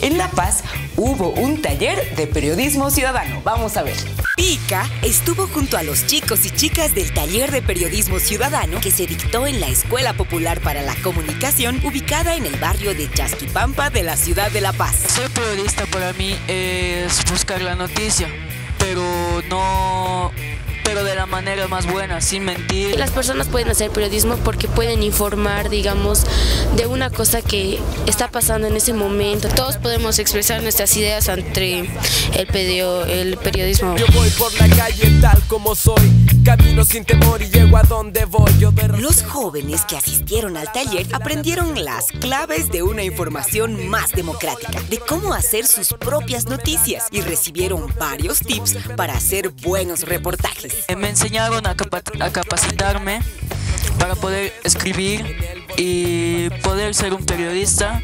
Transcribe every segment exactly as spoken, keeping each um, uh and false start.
En La Paz hubo un taller de periodismo ciudadano. Vamos a ver. Pica estuvo junto a los chicos y chicas del taller de periodismo ciudadano que se dictó en la Escuela Popular para la Comunicación, ubicada en el barrio de Chasquipampa de la ciudad de La Paz. Ser periodista para mí es buscar la noticia, pero no... pero de la manera más buena, sin mentir. Las personas pueden hacer periodismo porque pueden informar, digamos, de una cosa que está pasando en ese momento. Todos podemos expresar nuestras ideas ante el, pedio, el periodismo. Yo voy por la calle tal como soy, camino sin temor y llego a donde voy. Yo de... Los jóvenes que asistieron al taller aprendieron las claves de una información más democrática, de cómo hacer sus propias noticias y recibieron varios tips para hacer buenos reportajes. Me enseñaron a, capa a capacitarme para poder escribir y poder ser un periodista,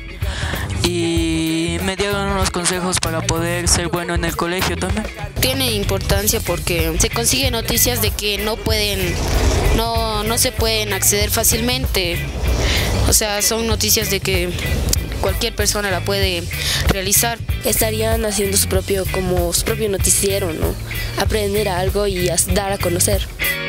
y me dieron unos consejos para poder ser bueno en el colegio también. Tiene importancia porque se consigue noticias de que no pueden, no, no se pueden acceder fácilmente. O sea, son noticias de que cualquier persona la puede realizar. Estarían haciendo su propio, como su propio noticiero, ¿no? Aprender algo y dar a conocer.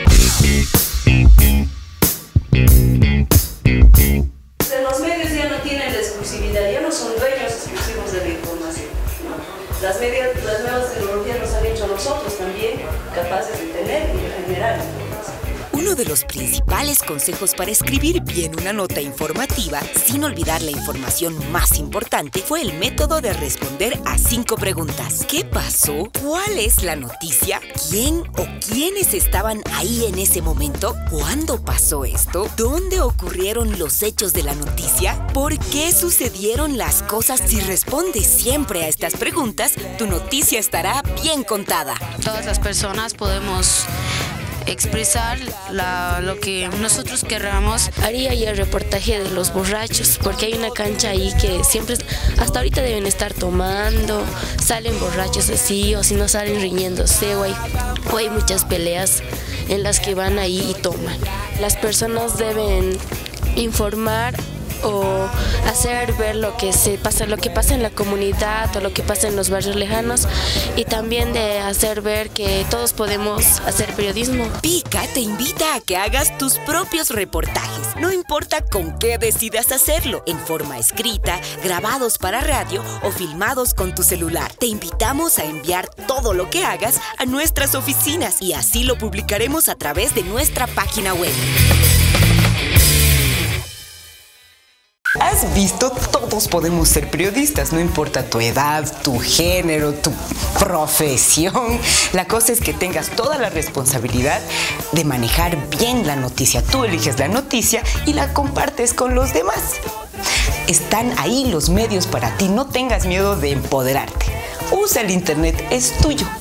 Los medios ya no tienen la exclusividad, ya no son dueños exclusivos de la información, ¿no? Las, medias, las nuevas tecnologías nos han hecho a nosotros también capaces de tener y de generar información. Uno de los principales consejos para escribir bien una nota informativa, sin olvidar la información más importante, fue el método de responder a cinco preguntas. ¿Qué pasó? ¿Cuál es la noticia? ¿Quién o quiénes estaban ahí en ese momento? ¿Cuándo pasó esto? ¿Dónde ocurrieron los hechos de la noticia? ¿Por qué sucedieron las cosas? Si respondes siempre a estas preguntas, tu noticia estará bien contada. Todas las personas podemos expresar la, lo que nosotros querramos. Haría ya el reportaje de los borrachos, porque hay una cancha ahí que siempre, hasta ahorita deben estar tomando, salen borrachos así, o si no salen riñéndose, o hay, o hay muchas peleas en las que van ahí y toman. Las personas deben informar o hacer ver lo que se pasa, lo que pasa en la comunidad o lo que pasa en los barrios lejanos, y también de hacer ver que todos podemos hacer periodismo. Pica te invita a que hagas tus propios reportajes, no importa con qué decidas hacerlo, en forma escrita, grabados para radio o filmados con tu celular. Te invitamos a enviar todo lo que hagas a nuestras oficinas y así lo publicaremos a través de nuestra página web. ¿Has visto? Todos podemos ser periodistas, no importa tu edad, tu género, tu profesión. La cosa es que tengas toda la responsabilidad de manejar bien la noticia. Tú eliges la noticia y la compartes con los demás. Están ahí los medios para ti, no tengas miedo de empoderarte. Usa el internet, es tuyo.